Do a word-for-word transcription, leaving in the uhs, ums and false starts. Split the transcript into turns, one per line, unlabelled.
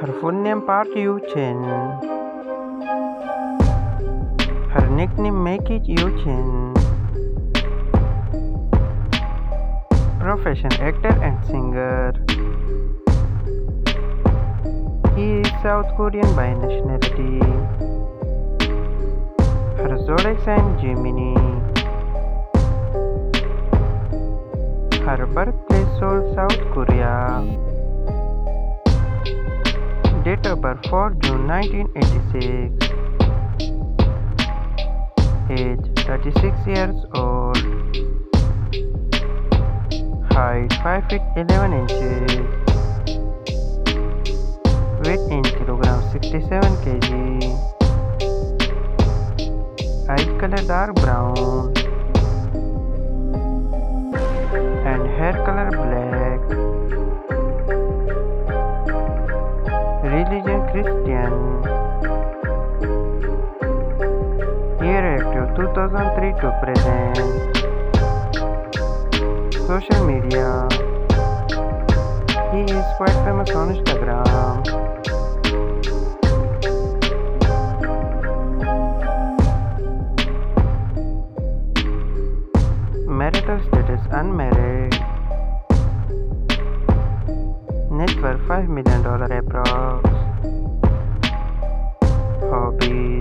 Her full name Park Yoo-chun. Her nickname Make It Yoo-chun. Profession actor and singer. He is South Korean by nationality. Her zodiac sign Gemini. Her birthplace Seoul, South Korea. Date of birth four June nineteen eighty-six. Age thirty-six years old. Height five feet eleven inches. Weight in kilograms sixty-seven kilograms. Eyes color dark brown. And hair color black. Religion Christian. Year active two thousand three to present. Social media. He is quite famous on Instagram. Marital status unmarried. Net worth five million dollars approx. Hobby.